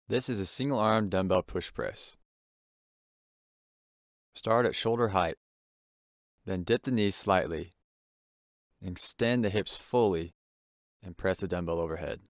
This is a single arm dumbbell push press. Start at shoulder height, then dip the knees slightly, extend the hips fully, and press the dumbbell overhead.